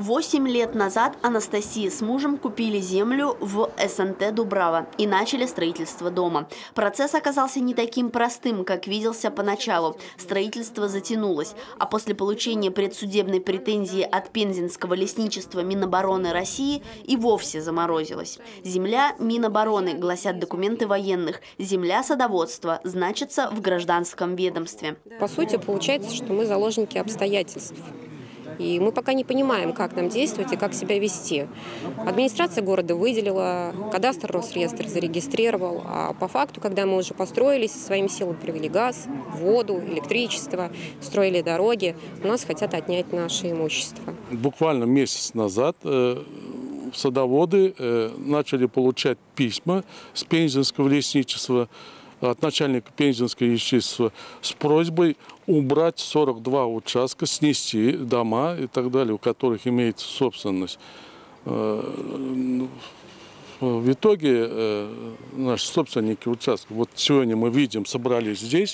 8 лет назад Анастасия с мужем купили землю в СНТ Дубрава и начали строительство дома. Процесс оказался не таким простым, как виделся поначалу. Строительство затянулось, а после получения предсудебной претензии от Пензенского лесничества Минобороны России и вовсе заморозилось. Земля Минобороны, гласят документы военных. Земля садоводства значится в гражданском ведомстве. По сути, получается, что мы заложники обстоятельств. И мы пока не понимаем, как нам действовать и как себя вести. Администрация города выделила, кадастр Росреестр зарегистрировал. А по факту, когда мы уже построились, своими силами привели газ, воду, электричество, строили дороги, у нас хотят отнять наше имущество. Буквально месяц назад садоводы начали получать письма с Пензенского лесничества, от начальника Пензенского лесничества с просьбой убрать 42 участка, снести дома и так далее, у которых имеется собственность. В итоге наши собственники участков, вот сегодня мы видим, собрались здесь,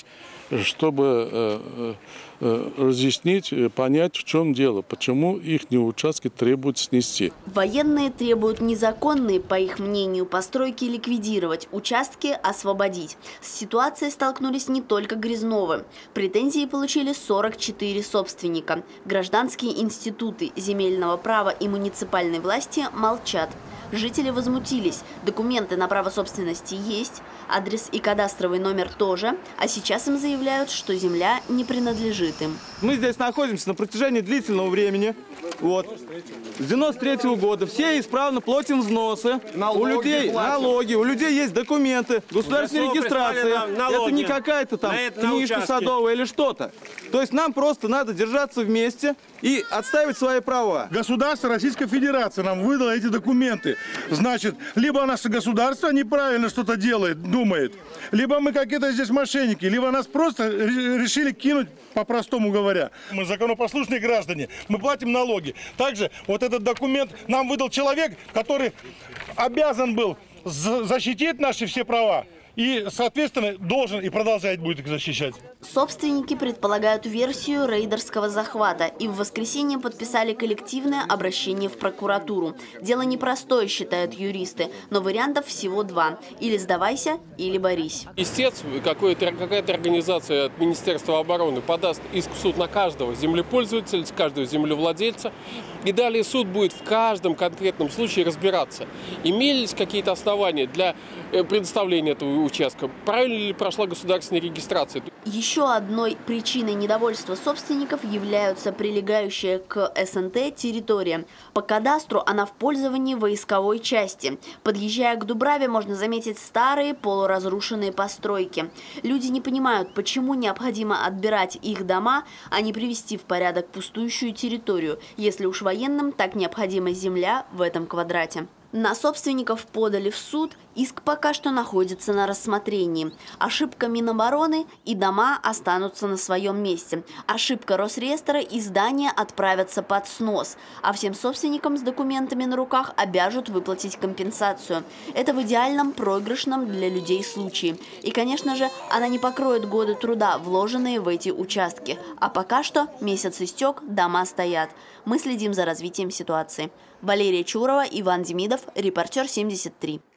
чтобы разъяснить, понять, в чем дело, почему их участки требуют снести. Военные требуют незаконные, по их мнению, постройки ликвидировать, участки освободить. С ситуацией столкнулись не только Грязновы. Претензии получили 44 собственника. Гражданские институты земельного права и муниципальной власти молчат. Жители возмутились. Документы на право собственности есть, адрес и кадастровый номер тоже, а сейчас им заявляют, что земля не принадлежит им. Мы здесь находимся на протяжении длительного времени. Вот. С 93-го года все исправно платим взносы. У людей налоги, у людей есть документы, государственная регистрация. Это не какая-то там книжка садовая или что-то. То есть нам просто надо держаться вместе и отстаивать свои права. Государство Российской Федерации нам выдало эти документы. Значит, либо наше государство неправильно что-то делает, думает, либо мы какие-то здесь мошенники, либо нас просто решили кинуть, по-простому говоря. Мы законопослушные граждане, мы платим налоги. Также вот этот документ нам выдал человек, который обязан был защитить наши все права. И, соответственно, должен и продолжать будет их защищать. Собственники предполагают версию рейдерского захвата и в воскресенье подписали коллективное обращение в прокуратуру. Дело непростое, считают юристы, но вариантов всего два. Или сдавайся, или борись. Истец, какая-то организация от Министерства обороны подаст иск в суд на каждого землепользователя, каждого землевладельца. И далее суд будет в каждом конкретном случае разбираться, имелись какие-то основания для предоставления этого участка, правильно ли прошла государственная регистрация. Еще одной причиной недовольства собственников являются прилегающая к СНТ территория. По кадастру она в пользовании войсковой части. Подъезжая к Дубраве, можно заметить старые полуразрушенные постройки. Люди не понимают, почему необходимо отбирать их дома, а не привести в порядок пустующую территорию, если уж военным так необходима земля в этом квадрате. На собственников подали в суд, иск пока что находится на рассмотрении. Ошибка Минобороны и дома останутся на своем месте. Ошибка Росреестра и здания отправятся под снос. А всем собственникам с документами на руках обяжут выплатить компенсацию. Это в идеальном проигрышном для людей случае. И, конечно же, она не покроет годы труда, вложенные в эти участки. А пока что месяц истек, дома стоят. Мы следим за развитием ситуации. Валерия Чурова, Иван Демидов, Репортер 73.